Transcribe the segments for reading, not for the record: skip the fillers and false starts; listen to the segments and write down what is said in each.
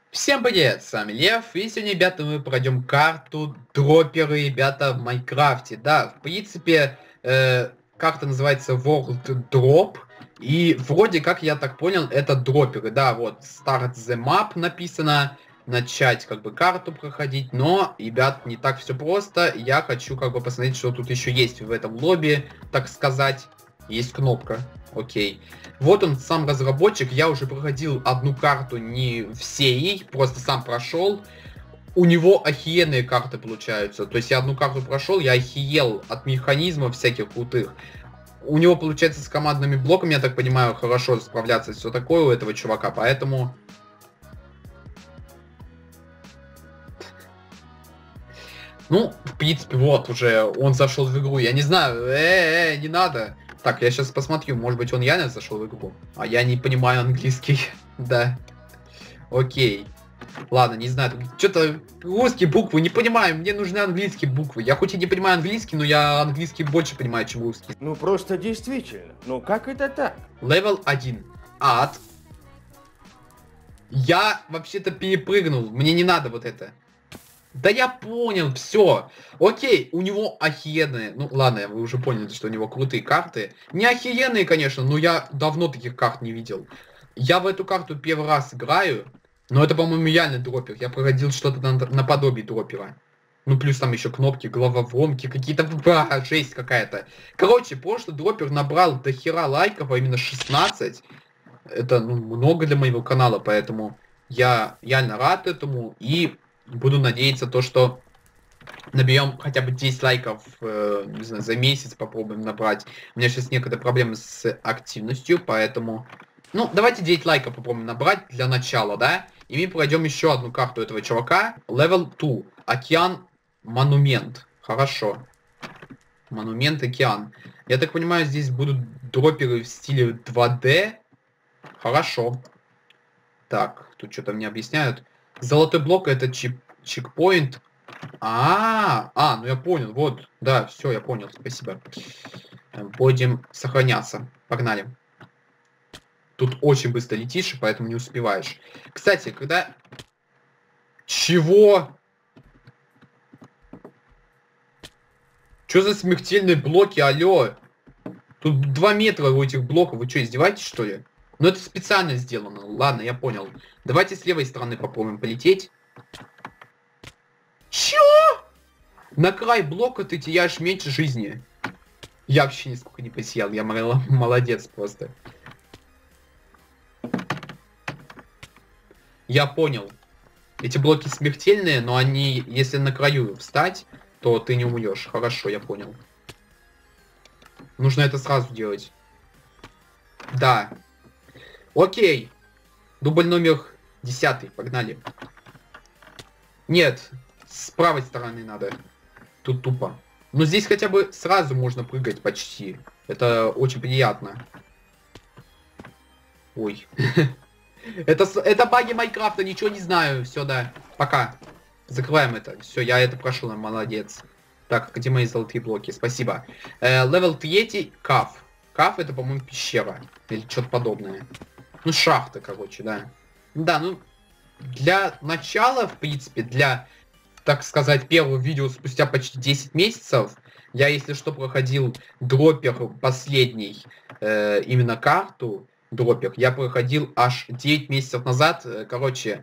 Всем привет, с вами Лев, и сегодня, ребята, мы пройдем карту дроперы, ребята, в Майнкрафте. Да, в принципе, карта называется World Drop, и вроде как, я так понял, это дроперы. Да, вот, Start the Map написано, начать, как бы, карту проходить, но, ребят, не так все просто. Я хочу, как бы, посмотреть, что тут еще есть в этом лобби, так сказать. Есть кнопка, окей. Вот он, сам разработчик, я уже проходил одну карту, не всей, просто сам прошел. У него охуенные карты получаются. То есть я одну карту прошел, я охуел от механизмов всяких крутых. У него получается с командными блоками, я так понимаю, хорошо справляться, все такое у этого чувака, поэтому... Ну, в принципе, вот, уже он зашел в игру. Я не знаю, не надо. Так, я сейчас посмотрю, может быть, он реально зашел в игру. А я не понимаю английский. Да. Окей. Ладно, не знаю, что-то русские буквы не понимаю, мне нужны английские буквы. Я хоть и не понимаю английский, но я английский больше понимаю, чем русский. Ну просто действительно. Ну как это так? Level 1. Ад. Я вообще-то перепрыгнул, мне не надо вот это. Да я понял, все. Окей, у него охуенные. Ну ладно, вы уже поняли, что у него крутые карты. Не охуенные, конечно, но я давно таких карт не видел. Я в эту карту первый раз играю, но это, по-моему, реально дропер. Я проходил что-то наподобие дропера. Ну, плюс там еще кнопки, головоломки, какие-то... жесть какая-то. Короче, прошлый дропер набрал до хера лайков, а именно 16. Это, ну, много для моего канала, поэтому я реально рад этому. И буду надеяться то, что наберем хотя бы 10 лайков, не знаю, за месяц попробуем набрать. У меня сейчас некоторые проблемы с активностью, поэтому... Ну, давайте 9 лайков попробуем набрать для начала, да? И мы пройдем еще одну карту этого чувака. Level 2. Океан Монумент. Хорошо. Монумент Океан. Я так понимаю, здесь будут дроперы в стиле 2D. Хорошо. Так, тут что-то мне объясняют. Золотой блок это чекпоинт. Ну я понял, вот, да, все, я понял, спасибо. Будем сохраняться. Погнали. Тут очень быстро летишь, поэтому не успеваешь. Кстати, когда... Чего? Что за смертельные блоки, алло? Тут 2 метра у этих блоков, вы что, издеваетесь, что ли? Ну это специально сделано, ладно, я понял. Давайте с левой стороны попробуем полететь. Чё? На край блока ты теряешь меньше жизни. Я вообще нисколько не посиял, я молодец просто. Я понял. Эти блоки смертельные, но они, если на краю встать, то ты не умрешь. Хорошо, я понял. Нужно это сразу делать. Да. Окей. Дубль номер 10. Погнали. Нет, с правой стороны надо. Тут тупо. Но здесь хотя бы сразу можно прыгать почти. Это очень приятно. Ой. Это баги Майнкрафта, ничего не знаю. Все, да. Пока. Закрываем это. Все, я это прошел, молодец. Так, где мои золотые блоки? Спасибо. Левел 3. Каф. Каф это, по-моему, пещера. Или что-то подобное. Ну, шахта, короче, да. Да, ну, для начала, в принципе, для, так сказать, первого видео спустя почти 10 месяцев, я, если что, проходил дропер последний, именно карту, дропер, я проходил аж 9 месяцев назад. Короче,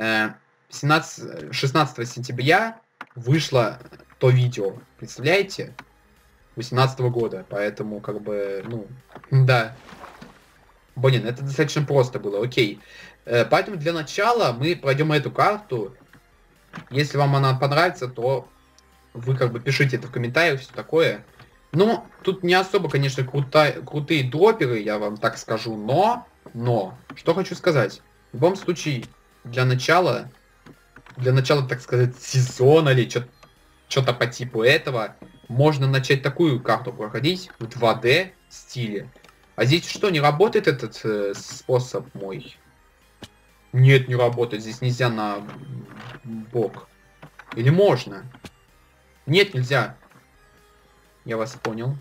16 сентября вышло то видео, представляете? 18 года, поэтому, как бы, ну, да. Блин, это достаточно просто было, окей. Поэтому для начала мы пройдем эту карту. Если вам она понравится, то вы как бы пишите это в комментариях, все такое. Ну, тут не особо, конечно, крутые дроперы, я вам так скажу, но, что хочу сказать. В любом случае, для начала, так сказать, сезона или что-то по типу этого, можно начать такую карту проходить в 2D стиле. А здесь что, не работает этот способ мой? Нет, не работает. Здесь нельзя на бок. Или можно? Нет, нельзя. Я вас понял.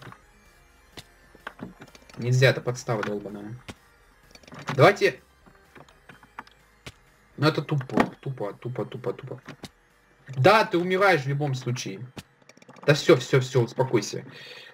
Нельзя, это подстава долбаная. Давайте Ну это тупо. Да, ты умираешь в любом случае. Да все, успокойся.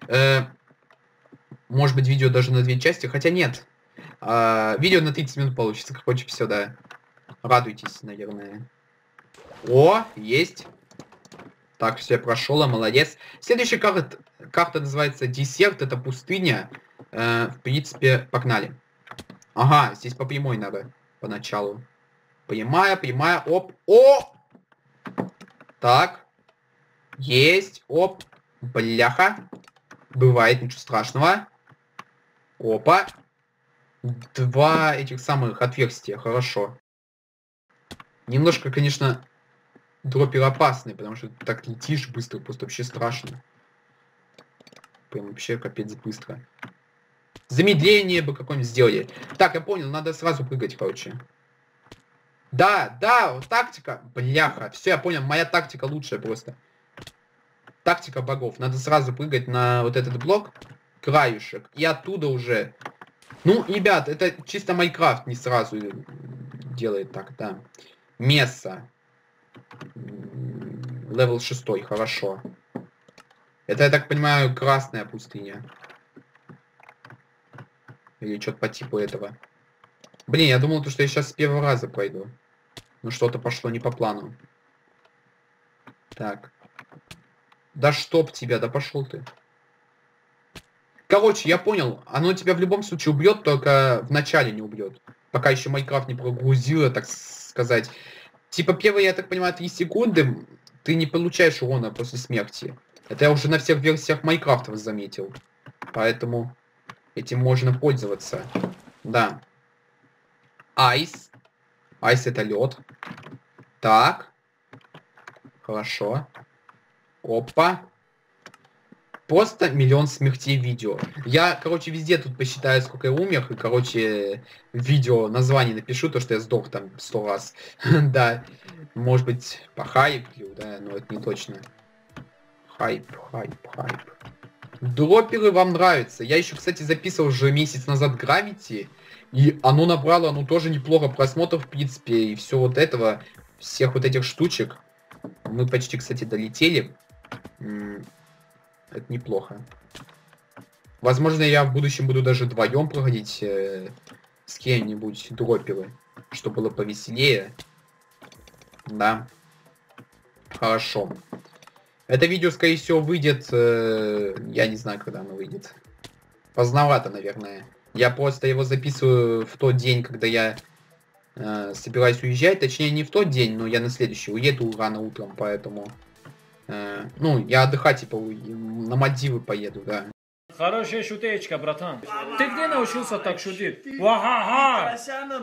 Может быть, видео даже на 2 части, хотя нет. Видео на 30 минут получится, короче, все, да. Радуйтесь, наверное. О, есть. Так, все, прошел, молодец. Следующая карта называется Десерт, это пустыня. В принципе, погнали. Ага, здесь по прямой надо, поначалу. Прямая, оп. О! Так. Есть, оп. Бляха. Бывает, ничего страшного. Опа. 2 этих самых отверстия, хорошо. Немножко, конечно, дроппер опасный, потому что ты так летишь быстро, просто вообще страшно. Прям вообще капец быстро. Замедление бы какое-нибудь сделали. Так, я понял, надо сразу прыгать, короче. Да, вот тактика. Бляха, все, я понял, моя тактика лучшая просто. Тактика богов. Надо сразу прыгать на вот этот блок, краюшек, и оттуда уже... Ну, ребят, это чисто Майнкрафт не сразу делает так, да. Месса. Левел 6, хорошо. Это, я так понимаю, красная пустыня. Или что-то по типу этого. Блин, я думал, что я сейчас с первого раза пройду. Но что-то пошло не по плану. Так. Да чтоб тебя, да пошел ты. Короче, я понял. Оно тебя в любом случае убьет, только в начале не убьет. Пока еще Майнкрафт не прогрузило, так сказать. Типа первые, я так понимаю, 3 секунды ты не получаешь урона после смерти. Это я уже на всех версиях Майнкрафта заметил. Поэтому этим можно пользоваться. Да. Айс. Айс это лед. Так. Хорошо. Опа. Просто миллион смертей видео. Я, короче, везде тут посчитаю, сколько я умер. И, короче, видео название напишу, то, что я сдох там 100 раз. Да. Может быть, по хайплю, да, но это не точно. Хайп. Дропперы вам нравятся. Я еще, кстати, записывал уже месяц назад Gravity. И оно набрало, тоже неплохо просмотров, в принципе. И все вот этого, всех вот этих штучек. Мы почти, кстати, долетели. Это неплохо. Возможно, я в будущем буду даже вдвоем проходить с кем-нибудь дропперы, чтобы было повеселее. Да. Хорошо. Это видео, скорее всего, выйдет... я не знаю, когда оно выйдет. Поздновато, наверное. Я просто его записываю в тот день, когда я собираюсь уезжать. Точнее, не в тот день, но я на следующий уеду рано утром, поэтому... ну, я отдыхать, типа, на Мальдивы поеду, да. Хорошая шутечка, братан. Ты где научился так шутить? Ва-ха-ха!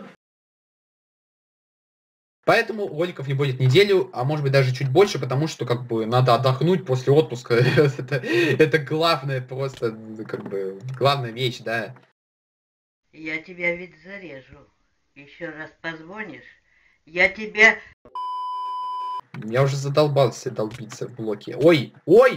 Поэтому роликов не будет неделю, а может быть даже чуть больше, потому что, как бы, надо отдохнуть после отпуска. Это главное просто, как бы, главная вещь, да. Я тебя ведь зарежу. Еще раз позвонишь, я тебя... Я уже задолбался долбиться в блоке. Ой!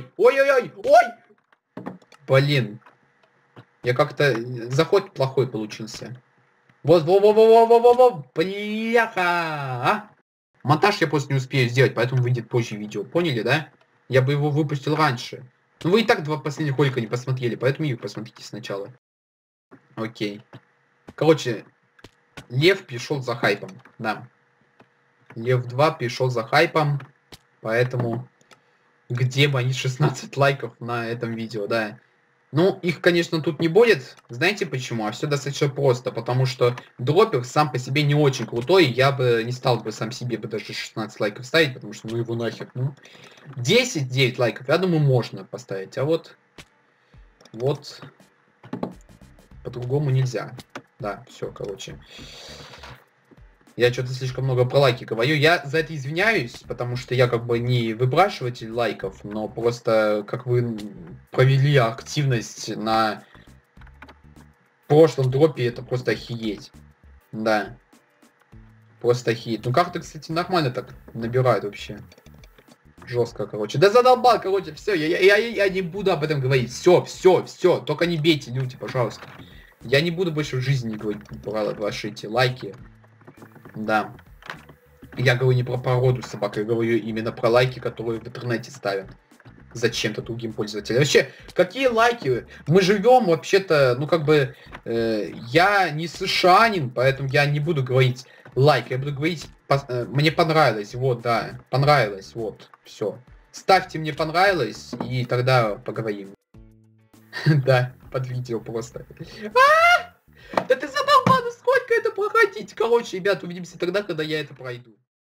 Блин. Я как-то... Заход плохой получился. Вот, во-во-во-во-во-во! Бляха! Монтаж я просто не успею сделать, поэтому выйдет позже видео. Поняли, да? Я бы его выпустил раньше. Ну вы и так 2 последних ролика не посмотрели, поэтому их посмотрите сначала. Окей. Короче, Лев пришел за хайпом, да. Лев 2 пришел за хайпом, поэтому где мои 16 лайков на этом видео, да. Ну, их, конечно, тут не будет. Знаете почему? А все достаточно просто. Потому что дроппер сам по себе не очень крутой. Я бы не стал бы сам себе бы даже 16 лайков ставить, потому что ну его нахер. Ну, 10-9 лайков, я думаю, можно поставить. А вот по-другому нельзя. Да, все, короче. Я что-то слишком много про лайки говорю. Я за это извиняюсь, потому что я как бы не выбрасыватель лайков, но просто как вы провели активность на прошлом дропе, это просто охереть. Да. Просто охереть. Ну как-то, кстати, нормально так набирают вообще. Жестко, короче. Да задолбал, короче, все, я не буду об этом говорить. Все, только не бейте, люди, пожалуйста. Я не буду больше в жизни говорить про ваши эти лайки. Да. Я говорю не про породу собак, я говорю именно про лайки, которые в интернете ставят. Зачем-то другим пользователям. Вообще, какие лайки? Мы живем вообще-то, ну как бы, я не сшанин, поэтому я не буду говорить лайк, я буду говорить, мне понравилось, вот, да, понравилось, вот, все. Ставьте мне понравилось, и тогда поговорим. Да, под видео просто. Да ты задолбал, ну сколько это проходить? Короче, ребят, увидимся тогда, когда я это пройду.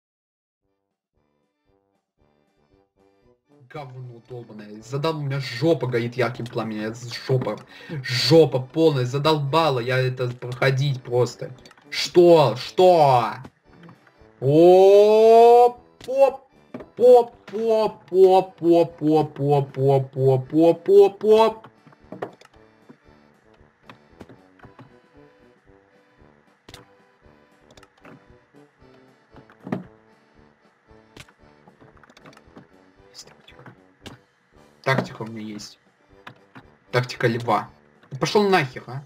Говно долбаное. Задал, у меня жопа горит ярким пламенем. Жопа полная. Задолбала я это проходить просто. Что? Что? О, поп, поп, поп, поп, поп, поп, поп, поп, поп, поп, поп, поп. Тактика у меня есть. Тактика льва. Пошел нахер, а?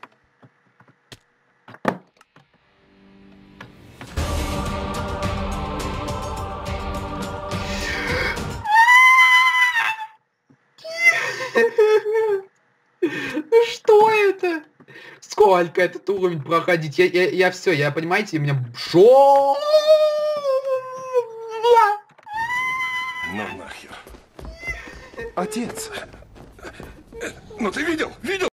Что это? Сколько этот уровень проходить? Я все, я понимаете, у меня жопа. Ну нахер. Отец. Ну ты видел? Видел?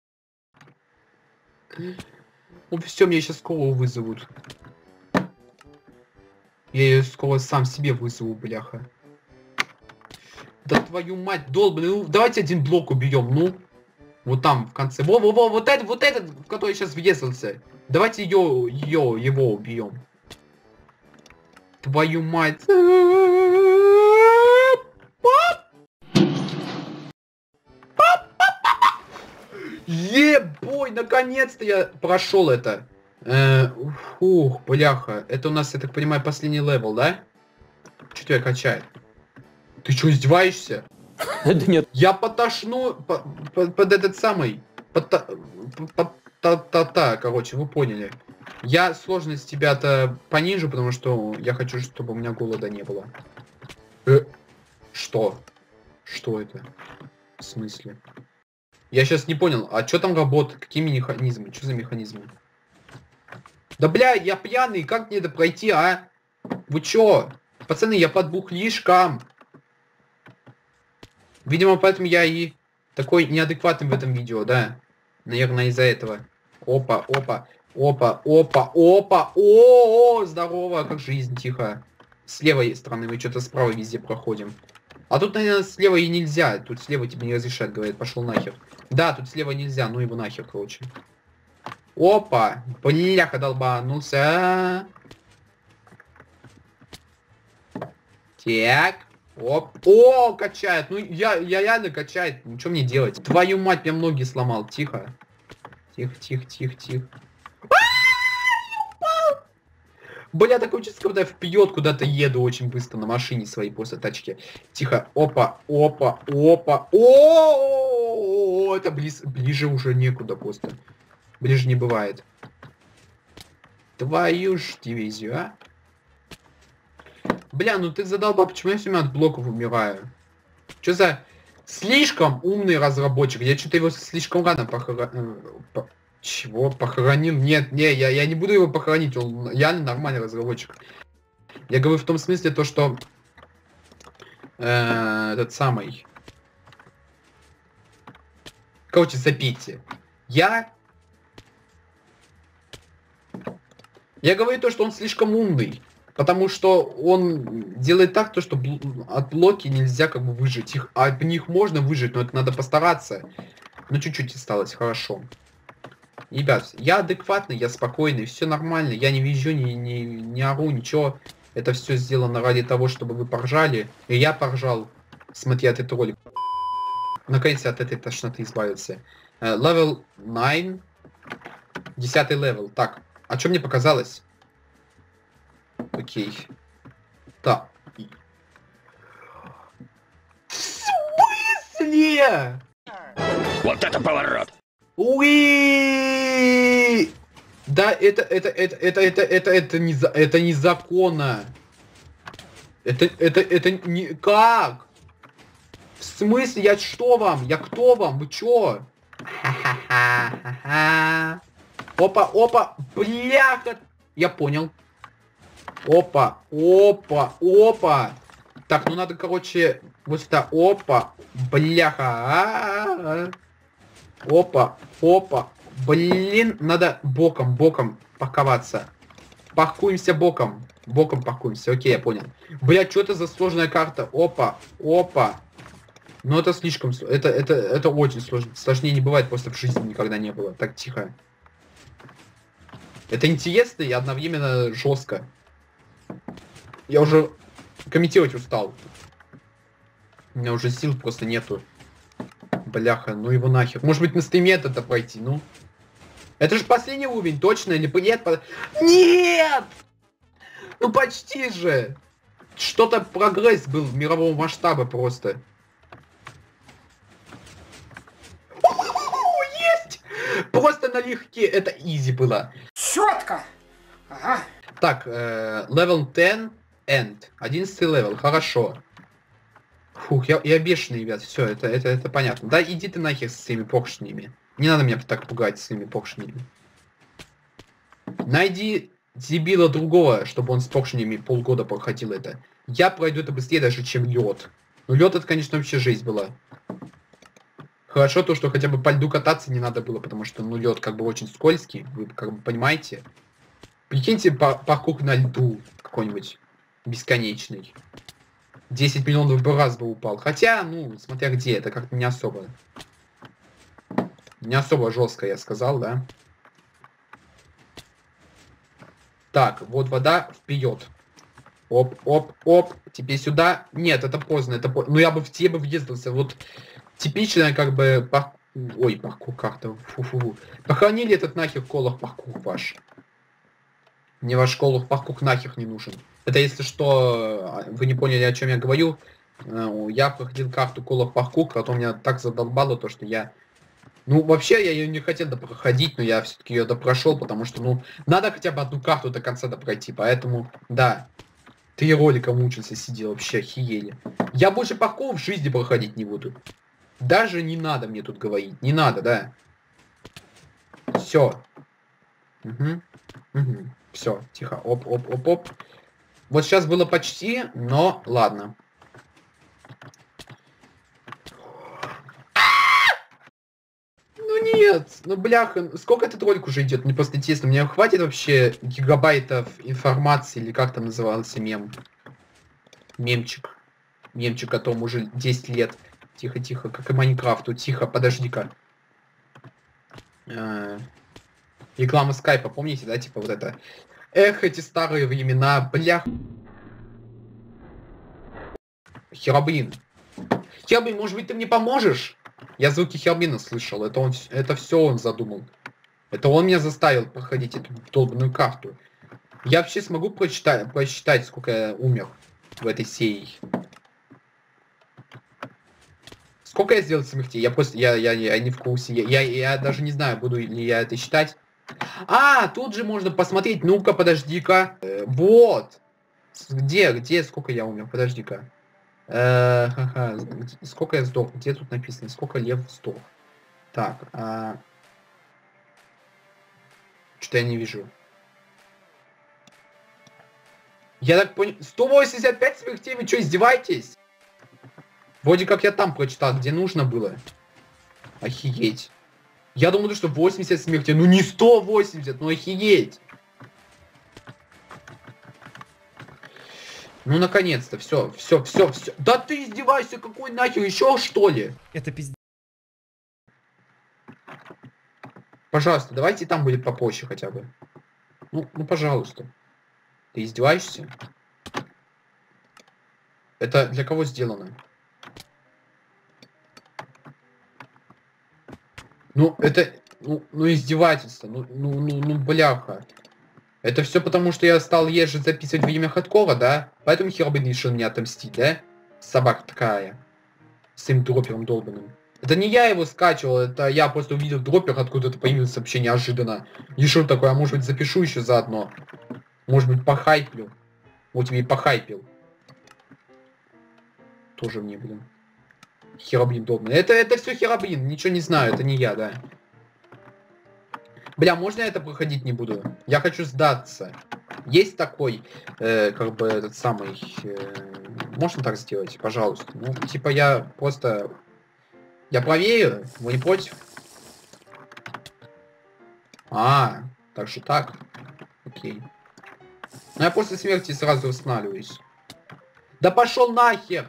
Ну все, меня сейчас скорую вызовут. Я ее скоро сам себе вызову, бляха. Да твою мать, долбаный, ну давайте один блок убьем, ну. Вот там, в конце. Во-во-во, вот этот, в который сейчас въехался. Давайте его убьем. Твою мать. Ебой, наконец-то я прошел это. Фух, бляха. Это у нас, я так понимаю, последний левел, да? Что тебя качает? Ты что, издеваешься? Да нет. Я потошну под этот самый... короче, вы поняли. Я сложность тебя-то понижу, потому что я хочу, чтобы у меня голода не было. Что? Что это? В смысле? Я сейчас не понял, а что там работает? Какие механизмы? Что за механизмы? Да бля, я пьяный, как мне это пройти, а? Вы чё? Пацаны, я подбухлишком. Видимо, поэтому я и такой неадекватный в этом видео, да? Наверное, из-за этого. Опа, опа, опа, опа, опа, о, здорово, как жизнь, тихо. С левой стороны мы что-то справа везде проходим. А тут, наверное, слева и нельзя. Тут слева тебе не разрешают, говорят, пошел нахер. Да, тут слева нельзя, ну его нахер, короче. Опа, бляха долбанулся. Так. Оп. О, качает. Ну, я реально качает. Ну, что мне делать? Твою мать, я ноги сломал. Тихо. Тихо, тихо, тихо, тихо. Бля, такое чувство, когда я вперед куда-то еду очень быстро на машине своей после тачки. Тихо. Опа, опа, опа. О, это ближе уже некуда просто. Ближе не бывает. Твою ж дивизию, а? Бля, ну ты задолбал, почему я все время от блоков умираю? Что за слишком умный разработчик? Я что-то его слишком рано Чего? Похоронил? Нет, не, я не буду его похоронить, он реально нормальный разработчик. Я говорю в том смысле то, что этот самый... Короче, запейте. Я говорю то, что он слишком умный. Потому что он делает так, то, что от блоки нельзя как бы выжить. От них можно выжить, но это надо постараться. Ну, чуть-чуть осталось, хорошо. Ребят, я адекватный, я спокойный, все нормально. Я не визжу, не ору, ничего. Это все сделано ради того, чтобы вы поржали. И я поржал, смотря этот ролик. Наконец-то от этой тошноты избавился. Level 9. 10 левел. Так, а что мне показалось? Окей. Так. В смысле? Вот это поворот! Уи! Да, это незаконно. Это не... Как? В смысле, я что вам? Я кто вам? Вы чё? Ха-ха-ха-ха-ха. Опа, опа, бляха. Я понял. Опа, опа, опа. Так, ну надо, короче, вот сюда. Опа, бляха. Опа, опа. Блин, надо боком паковаться. Паркуемся боком. Боком паркуемся. Окей, я понял. Бля, что это за сложная карта? Опа, опа. Ну это слишком... Это очень сложно. Сложнее не бывает, просто в жизни никогда не было. Так, тихо. Это интересно и одновременно жестко. Я уже комментировать устал. У меня уже сил просто нету. Бляха, ну его нахер. Может быть на стриме это пройти, ну? Это же последний уровень, точно или нет? Нет! Ну почти же! Что-то прогресс был в мировом масштабе просто. Есть! Просто налегке, это изи было. Четко! Ага. Так, level 10 end. 11 левел, хорошо. Фух, я бешеный, ребят, все, это понятно. Да, иди ты нахер с своими поршнями. Не надо меня так пугать своими поршнями. Найди дебила другого, чтобы он с поршнями полгода проходил это. Я пройду это быстрее даже, чем лед. Ну лед это, конечно, вообще жизнь была. Хорошо то, что хотя бы по льду кататься не надо было, потому что, ну, лед как бы очень скользкий, вы как бы понимаете. Прикиньте, паркур на льду какой-нибудь бесконечный. 10 миллионов бы раз бы упал. Хотя, ну, смотря где, это как-то не особо. Не особо жестко, я сказал, да? Так, вот вода, вперед. Оп, оп, оп. Теперь сюда. Нет, это поздно, это поздно. Ну, я бы в тебе въездился. Вот типичная, как бы, ой, паркур карта. Фу-фу-фу. Похоронили этот нахер колох паркур ваш. Мне ваш колох паркур нахер не нужен. Это если что, вы не поняли, о чем я говорю. Я проходил карту колох паркур, потом меня так задолбало то, что я... Ну, вообще, я ее не хотел допроходить, но я все-таки ее допрошел, потому что, ну, надо хотя бы одну карту до конца допройти, поэтому, да. 3 ролика мучился, сидел, вообще охиели. Я больше паркур в жизни проходить не буду. Даже не надо мне тут говорить, не надо, да. Все. Угу. Угу. Все, тихо, оп, оп, оп, оп. Вот сейчас было почти, но ладно. Ну нет, ну бляха, сколько этот ролик уже идет? Мне просто интересно, мне хватит вообще гигабайтов информации, или как там назывался мем? Мемчик. Мемчик, которому уже 10 лет. Тихо, тихо, как и Майнкрафту. Тихо, подожди-ка. Реклама скайпа, помните, да, типа вот это? Эх, эти старые времена, блях. Херобрин. Херобрин, может быть, ты мне поможешь? Я звуки Херобрина слышал, это все он задумал. Это он меня заставил проходить эту долбанную карту. Я вообще смогу просчитать, сколько я умер в этой серии. Сколько я сделал смертей? Я просто, я не в курсе. Я даже не знаю, буду ли я это считать. А, тут же можно посмотреть. Ну-ка, подожди-ка. Вот. Где, сколько я умер? Подожди-ка. Сколько я сдох? Где тут написано? Сколько лев сдох? Так. Что-то я не вижу. Я так понял. 185 смертей? Вы что, издеваетесь? Вроде как я там прочитал, где нужно было. Охереть. Я думаю, что 80 смертей. Ну не 180, ну охереть. Ну наконец-то, все. Да ты издеваешься, какой нахер, еще что ли? Это пиздец. Пожалуйста, давайте там будет попозже хотя бы. Ну, пожалуйста. Ты издеваешься? Это для кого сделано? Ну, это... Ну издевательство. Ну, бляха. Это все потому, что я стал еже записывать время хардкора, да? Поэтому Херобрин решил меня отомстить, да? Собака такая. С своим дропером долбаным. Это не я его скачивал, это я просто увидел дропер, откуда-то появился вообще неожиданно. Решил такой, а может быть запишу еще заодно. Может быть похайплю. Вот тебе и похайпил. Тоже мне, блин. Хероблин долбанный. Это все Хероблин, ничего не знаю, это не я, да. Бля, можно я это проходить не буду? Я хочу сдаться. Есть такой, как бы, этот самый... можно так сделать, пожалуйста? Ну, типа, я просто... Я проверю, вы не против? А, так что так. Окей. Ну, я после смерти сразу восстанавливаюсь. Да пошел нахер!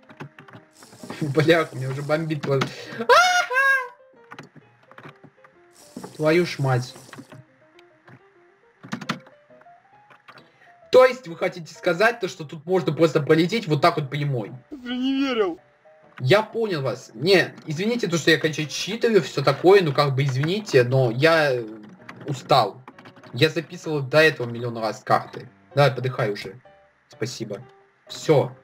Бля, меня уже бомбит. Твою ж мать. То есть вы хотите сказать то, что тут можно просто пролететь вот так вот прямой? Ты не верил. Я понял вас. Не, извините, то, что я, конечно, читаю, все такое, ну как бы извините, но я устал. Я записывал до этого миллион раз карты. Давай, подыхай уже. Спасибо. Все.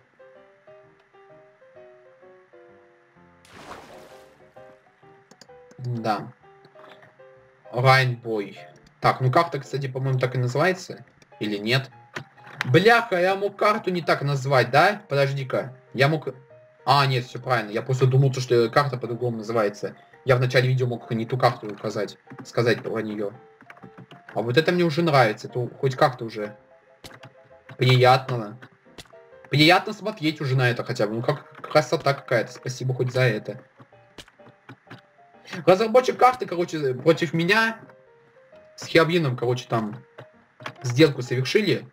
Да. Райнбой. Так, ну карта, кстати, по-моему, так и называется. Или нет? Бляха, я мог карту не так назвать, да? Подожди-ка. Я мог... А, нет, все правильно. Я просто думал, что карта по-другому называется. Я в начале видео мог не ту карту указать. Сказать про нее. А вот это мне уже нравится. Это хоть как-то уже приятно. Приятно смотреть уже на это хотя бы. Ну как красота какая-то. Спасибо хоть за это. Разработчик карты, короче, против меня с Хероблином, короче, там сделку совершили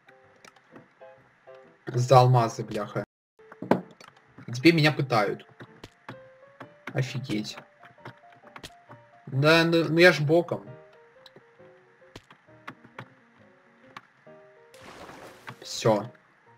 за алмазы, бляха. И теперь меня пытают. Офигеть. Да, ну я ж боком. Все.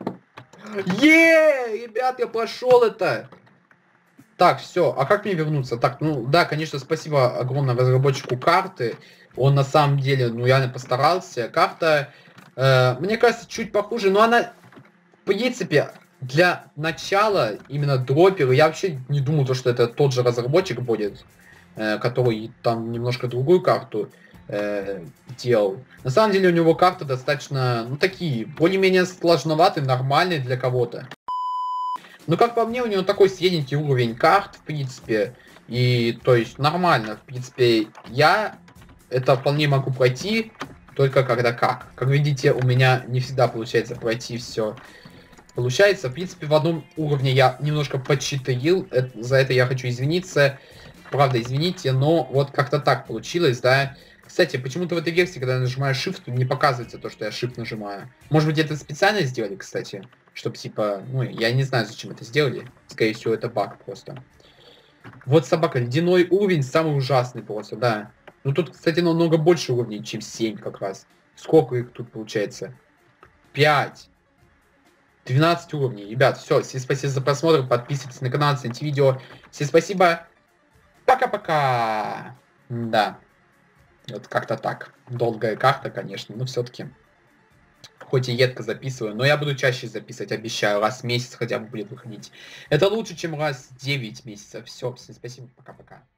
Ребят, я прошел это. Так, все. А как мне вернуться? Так, ну да, конечно, спасибо огромное разработчику карты. Он на самом деле, ну реально постарался. Карта, мне кажется, чуть похуже, но она, в принципе, для начала именно дропера, я вообще не думал, что это тот же разработчик будет, который там немножко другую карту делал. На самом деле у него карты достаточно, ну такие, более-менее сложноватые, нормальные для кого-то. Ну, как по мне, у него такой средненький уровень карт, в принципе. И, то есть, нормально. В принципе, я это вполне могу пройти, только когда как. Как видите, у меня не всегда получается пройти все. Получается, в принципе, в одном уровне я немножко подчитаил. За это я хочу извиниться. Правда, извините, но вот как-то так получилось, да. Кстати, почему-то в этой версии, когда я нажимаю Shift, не показывается то, что я Shift нажимаю. Может быть, это специально сделали, кстати? Чтобы, типа, ну, я не знаю, зачем это сделали. Скорее всего, это баг просто. Вот собака, ледяной уровень, самый ужасный просто, да. Ну, тут, кстати, намного больше уровней, чем 7 как раз. Сколько их тут получается? 5. 12 уровней. Ребят, все, всем спасибо за просмотр, подписывайтесь на канал, ставьте видео. Всем спасибо. Пока-пока. Да. Вот как-то так. Долгая карта, конечно, но все-таки. Хоть и едко записываю, но я буду чаще записывать, обещаю, раз в месяц хотя бы будет выходить. Это лучше, чем раз в 9 месяцев. Все, всем спасибо, пока-пока.